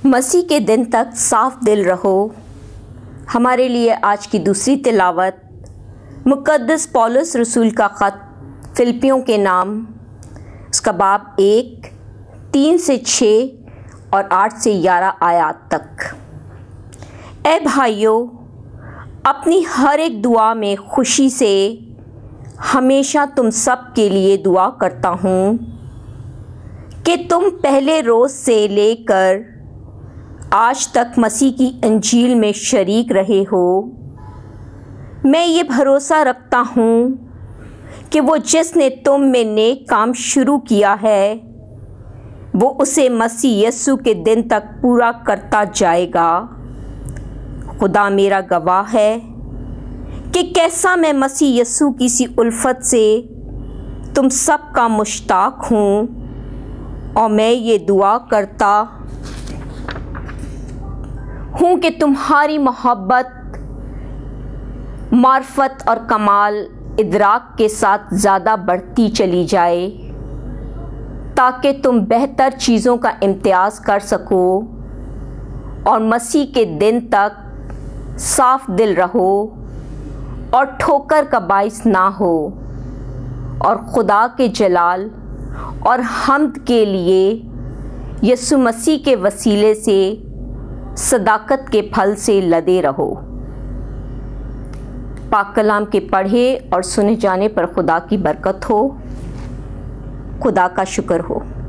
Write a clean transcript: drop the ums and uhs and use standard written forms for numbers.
मसीह के दिन तक साफ दिल रहो। हमारे लिए आज की दूसरी तिलावत मुक़द्दस पौलुस रसूल का ख़त फिलिपियों के नाम, उसका बाब 1, 3 से 6 और 8 से 11 आयात तक। ए भाइयों, अपनी हर एक दुआ में खुशी से हमेशा तुम सब के लिए दुआ करता हूँ कि तुम पहले रोज़ से लेकर आज तक मसीह की इंजील में शरीक रहे हो। मैं ये भरोसा रखता हूँ कि वो जिसने तुम में नेक काम शुरू किया है वो उसे मसीह यीशु के दिन तक पूरा करता जाएगा। खुदा मेरा गवाह है कि कैसा मैं मसीह यीशु की सी उल्फत से तुम सब का मुश्ताक हूँ, और मैं ये दुआ करता हूँ कि तुम्हारी मोहब्बत, मार्फत और कमाल इदराक के साथ ज़्यादा बढ़ती चली जाए, ताकि तुम बेहतर चीज़ों का इम्तियाज़ कर सको और मसीह के दिन तक साफ दिल रहो और ठोकर का बाइस ना हो, और खुदा के जलाल और हम्द के लिए यीशु मसीह के वसीले से सदाकत के फल से लदे रहो। पाक कलाम के पढ़े और सुने जाने पर खुदा की बरकत हो। खुदा का शुक्र हो।